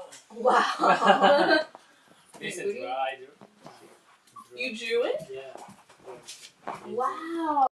Wow. This is what I drew. You drew it? Yeah. Wow.